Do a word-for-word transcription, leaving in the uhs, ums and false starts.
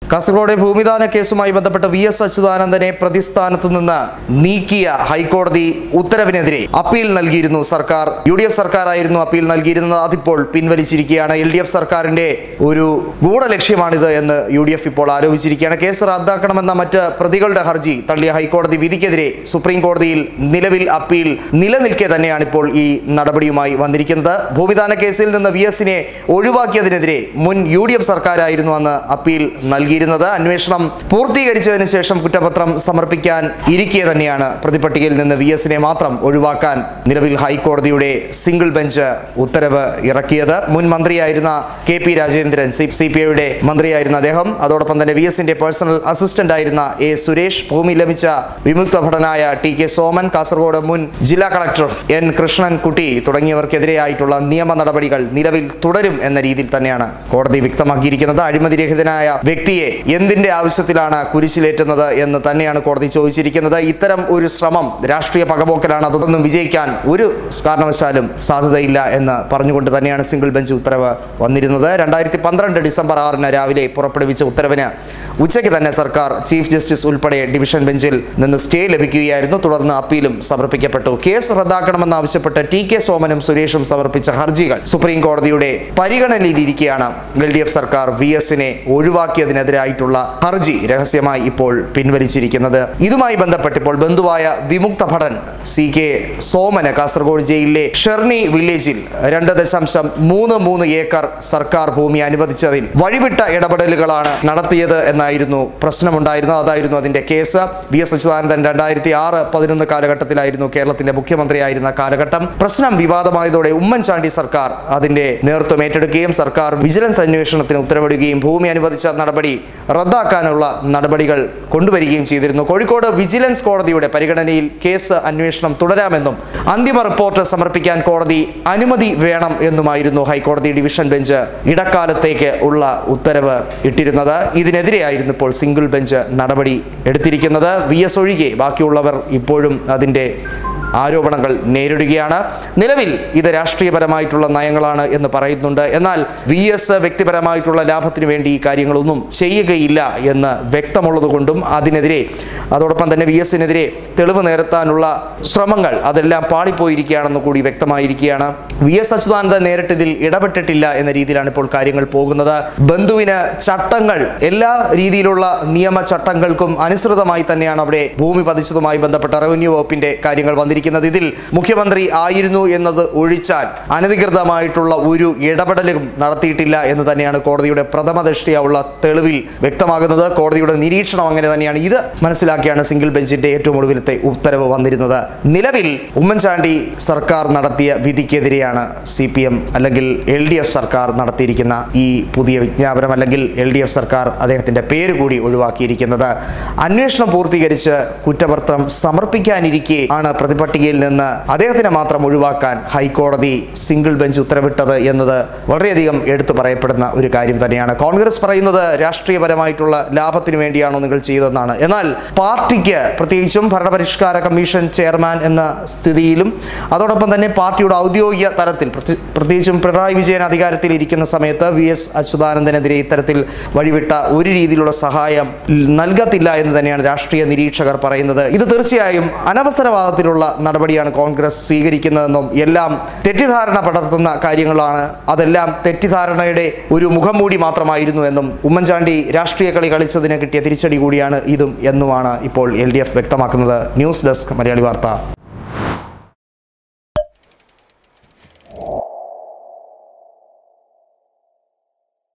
കാസർഗോഡ് ഭൂമിദാന കേസുമായി ബന്ധപ്പെട്ട് V S അച്യുതാനന്ദനെ പ്രതിസ്ഥാനത്ത് നിന്ന് നീക്കിയ ഹൈക്കോടതി ഉത്തരവിനെതിരെ അപ്പീൽ നൽകിയിരുന്നു സർക്കാർ. യു ഡി എഫ് സർക്കാരായിരുന്നു അപ്പീൽ നൽകിയിരുന്നത്. അതിപ്പോൾ പിൻവലിച്ചിരിക്കുകയാണ്. എൽ ഡി എഫ് സർക്കാരിന്റെ ഒരു ഗൂഢലക്ഷ്യമാണിത് എന്ന് യു ഡി എഫ് ഇപ്പോൾ ആരോപിച്ചിരിക്കുകയാണ്. കേസ് റദ്ദാക്കണമെന്ന മറ്റ് പ്രതികളുടെ ഹർജി തള്ളിയ ഹൈക്കോടതി വിധിക്കെതിരെ സുപ്രീം കോടതിയിൽ നിലവിൽ അപ്പീൽ നിലനിൽക്കെ തന്നെയാണ് ഇപ്പോൾ ഈ നടപടിയുമായി വന്നിരിക്കുന്നത്. ഭൂമിദാന കേസിൽ നിന്ന് വി എസിനെ ഒഴിവാക്കിയതിനെതിരെ മുൻ യു ഡി എഫ് സർക്കാരായിരുന്നു അന്ന് അപ്പീൽ നൽകി അന്വേഷണം പൂർത്തീകരിച്ചതിന് ശേഷം കുറ്റപത്രം സമർപ്പിക്കാൻ ഇരിക്കെ തന്നെയാണ് പ്രതിപട്ടികയിൽ നിന്ന് വി എസിനെ മാത്രം ഒഴിവാക്കാൻ നിലവിൽ ഹൈക്കോടതിയുടെ സിംഗിൾ ബെഞ്ച് ഉത്തരവ് ഇറക്കിയത്. മുൻ മന്ത്രിയായിരുന്ന K P Rajendran, C P ഐയുടെ മന്ത്രിയായിരുന്ന അദ്ദേഹം, അതോടൊപ്പം തന്നെ വി എസിന്റെ പേഴ്സണൽ അസിസ്റ്റന്റ് ആയിരുന്ന എ സുരേഷ്, ഭൂമി ലഭിച്ച വിമുക്ത ഭടനായ ടി കെ സോമൻ, കാസർഗോഡ് മുൻ ജില്ലാ കളക്ടർ എൻ കൃഷ്ണൻകുട്ടി തുടങ്ങിയവർക്കെതിരെയായിട്ടുള്ള നിയമ നടപടികൾ നിലവിൽ തുടരും എന്ന രീതിയിൽ തന്നെയാണ് കോടതി വ്യക്തമാക്കിയിരിക്കുന്നത്. അഴിമതിരഹിതനായ വ്യക്തിയെ എന്തിന്റെ ആവശ്യത്തിലാണ് കുരിശിലേറ്റുന്നത് എന്ന് തന്നെയാണ് കോടതി ചോദിച്ചിരിക്കുന്നത്. ഇത്തരം ഒരു ശ്രമം രാഷ്ട്രീയ പകപോക്കലാണ്, അതൊന്നും വിജയിക്കാൻ ഒരു കാരണവശാലും സാധ്യതയില്ല എന്ന് പറഞ്ഞുകൊണ്ട് തന്നെയാണ് സിംഗിൾ ബെഞ്ച് ഉത്തരവ് വന്നിരുന്നത്. രണ്ടായിരത്തി പന്ത്രണ്ട് ഡിസംബർ ആറിന് രാവിലെ പുറപ്പെടുവിച്ച ഉത്തരവിന് ഉച്ചയ്ക്ക് തന്നെ സർക്കാർ ചീഫ് ജസ്റ്റിസ് ഉൾപ്പെടെ ഡിവിഷൻ ബെഞ്ചിൽ നിന്ന് സ്റ്റേ ലഭിക്കുകയായിരുന്നു. തുടർന്ന് അപ്പീലും സമർപ്പിക്കപ്പെട്ടു. കേസ് റദ്ദാക്കണമെന്നാവശ്യപ്പെട്ട് ടി കെ സോമനും സുരേഷും സമർപ്പിച്ച ഹർജികൾ സുപ്രീം കോടതിയുടെ പരിഗണനയിലിരിക്കെയാണ് എൽ ഡി എഫ് സർക്കാർ വി എസിനെ ഒഴിവാക്കിയതിനെതിരായിട്ടുള്ള ഹർജി രഹസ്യമായി ഇപ്പോൾ പിൻവലിച്ചിരിക്കുന്നത്. ഇതുമായി ബന്ധപ്പെട്ട് ഇപ്പോൾ ബന്ധുവായ വിമുക്ത ഭടൻ സി കെ സോമന് കാസർഗോഡ് ജയിലിലെ ഷെർണി വില്ലേജിൽ രണ്ട് ദശാംശം മൂന്ന് മൂന്ന് ഏക്കർ സർക്കാർ ഭൂമി അനുവദിച്ചതിൽ വഴിവിട്ട ഇടപെടലുകളാണ് നടത്തിയത് എന്നായിരുന്നു പ്രശ്നമുണ്ടായിരുന്നത്. അതായിരുന്നു അതിന്റെ കേസ്. വി എസ് അച്യുതാനന്ദൻ രണ്ടായിരത്തി ആറ് പതിനൊന്ന് കാലഘട്ടത്തിലായിരുന്നു കേരളത്തിന്റെ മുഖ്യമന്ത്രിയായിരുന്ന കാലഘട്ടം. പ്രശ്നം വിവാദമായതോടെ ഉമ്മൻചാണ്ടി സർക്കാർ അതിന്റെ നേതൃത്വം ഏറ്റെടുക്കുകയും സർക്കാർ വിജിലൻസ് അന്വേഷണത്തിന് ഉത്തരവിടുകയും ഭൂമി അനുവദിച്ച നടപടി റദ്ദാക്കാനുള്ള നടപടികൾ കൊണ്ടുവരികയും ചെയ്തിരുന്നു. കോഴിക്കോട് വിജിലൻസ് കോടതിയുടെ പരിഗണനയിൽ കേസ് അന്വേഷണം തുടരാമെന്നും അന്തിമ റിപ്പോർട്ട് സമർപ്പിക്കാൻ കോടതി അനുമതി വേണം എന്നുമായിരുന്നു ഹൈക്കോടതി ഡിവിഷൻ ബെഞ്ച് ഇടക്കാലത്തേക്ക് ഉള്ള ഉത്തരവ് ഇട്ടിരുന്നത്. ഇതിനെതിരെയായിരുന്നു ഇപ്പോൾ സിംഗിൾ ബെഞ്ച് നടപടി എടുത്തിരിക്കുന്നത്. വി എസ് ഒഴികെ ബാക്കിയുള്ളവർ ഇപ്പോഴും അതിന്റെ ആരോപണങ്ങൾ നേരിടുകയാണ്. നിലവിൽ ഇത് രാഷ്ട്രീയപരമായിട്ടുള്ള നയങ്ങളാണ് എന്ന് പറയുന്നുണ്ട്. എന്നാൽ വി എസ് വ്യക്തിപരമായിട്ടുള്ള ലാഭത്തിന് വേണ്ടി ഈ കാര്യങ്ങളൊന്നും ചെയ്യുകയില്ല എന്ന് വ്യക്തമുള്ളതുകൊണ്ടും അതിനെതിരെ അതോടൊപ്പം തന്നെ വി എസിനെതിരെ തെളിവ് നിരത്താനുള്ള ശ്രമങ്ങൾ അതെല്ലാം പാളിപ്പോയിരിക്കുകയാണെന്ന് കൂടി വ്യക്തമായിരിക്കുകയാണ്. വി എസ് അച്യുതാനന്ദൻ നേരിട്ട് ഇതിൽ ഇടപെട്ടിട്ടില്ല എന്ന രീതിയിലാണ് ഇപ്പോൾ കാര്യങ്ങൾ പോകുന്നത്. ബന്ധുവിന് ചട്ടങ്ങൾ, എല്ലാ രീതിയിലുള്ള നിയമ ചട്ടങ്ങൾക്കും അനുസൃതമായി തന്നെയാണ് അവിടെ ഭൂമി പതിച്ചതുമായി ബന്ധപ്പെട്ട റവന്യൂ വകുപ്പിന്റെ കാര്യങ്ങൾ വന്നിരിക്കുന്നത്. ഇതിൽ മുഖ്യമന്ത്രി ആയിരുന്നു എന്നത് ഒഴിച്ചാൽ അനധികൃതമായിട്ടുള്ള ഒരു ഇടപെടലും നടത്തിയിട്ടില്ല എന്ന് തന്നെയാണ് കോടതിയുടെ പ്രഥമ ദൃഷ്ടിയ ഉള്ള തെളിവിൽ വ്യക്തമാകുന്നത്. കോടതിയുടെ നിരീക്ഷണം അങ്ങനെ തന്നെയാണ്. ഇത് മനസ്സിലാക്കിയാണ് സിംഗിൾ ബെഞ്ചിന്റെ ഏറ്റവും ഒടുവിലത്തെ ഉത്തരവ് വന്നിരുന്നത്. നിലവിൽ ഉമ്മൻചാണ്ടി സർക്കാർ നടത്തിയ വിധിക്കെതിരെയാണ് സി പി എം അല്ലെങ്കിൽ എൽ ഡി എഫ് സർക്കാർ നടത്തിയിരിക്കുന്ന ഈ പുതിയ വിജ്ഞാപനം, അല്ലെങ്കിൽ എൽ ഡി എഫ് സർക്കാർ അദ്ദേഹത്തിന്റെ പേര് കൂടി ഒഴിവാക്കിയിരിക്കുന്നത്. അന്വേഷണം പൂർത്തീകരിച്ച് കുറ്റപത്രം സമർപ്പിക്കാനിരിക്കെ ആണ് പ്രതിപട്ടികയിൽ നിന്ന് അദ്ദേഹത്തിനെ മാത്രം ഒഴിവാക്കാൻ ഹൈക്കോടതി സിംഗിൾ ബെഞ്ച് ഉത്തരവിട്ടത് എന്നത് വളരെയധികം എടുത്തു പറയപ്പെടുന്ന ഒരു കാര്യം തന്നെയാണ്. കോൺഗ്രസ് പറയുന്നത് രാഷ്ട്രീയപരമായിട്ടുള്ള ലാഭത്തിന് വേണ്ടിയാണോ നിങ്ങൾ ചെയ്തതെന്നാണ്. എന്നാൽ പാർട്ടിക്ക്, പ്രത്യേകിച്ചും ഭരണപരിഷ്കാര കമ്മീഷൻ ചെയർമാൻ എന്ന സ്ഥിതിയിലും അതോടൊപ്പം തന്നെ പാർട്ടിയുടെ ഔദ്യോഗിക തലത്തിൽ പ്രത്യേകിച്ചും പിണറായി വിജയൻ അധികാരത്തിൽ ഇരിക്കുന്ന സമയത്ത് വി എസ് അച്യുതാനന്ദനെതിരെ ഇത്തരത്തിൽ വഴിവിട്ട ഒരു രീതിയിലുള്ള സഹായം നൽകത്തില്ല എന്ന് തന്നെയാണ് രാഷ്ട്രീയ നിരീക്ഷകർ പറയുന്നത്. ഇത് തീർച്ചയായും അനവസരവാദത്തിലുള്ള നടപടിയാണ് കോൺഗ്രസ് സ്വീകരിക്കുന്നതെന്നും എല്ലാം തെറ്റിദ്ധാരണ പടർത്തുന്ന കാര്യങ്ങളാണ്, അതെല്ലാം തെറ്റിദ്ധാരണയുടെ ഒരു മുഖംമൂടി മാത്രമായിരുന്നു എന്നും ഉമ്മൻചാണ്ടി രാഷ്ട്രീയ കളി കളിച്ചതിന് കിട്ടിയ തിരിച്ചടി കൂടിയാണ് ഇതും എന്നുമാണ് ഇപ്പോൾ എൽ ഡി എഫ് വ്യക്തമാക്കുന്നത്. ന്യൂസ് ഡെസ്ക് മലയാളി വാർത്ത.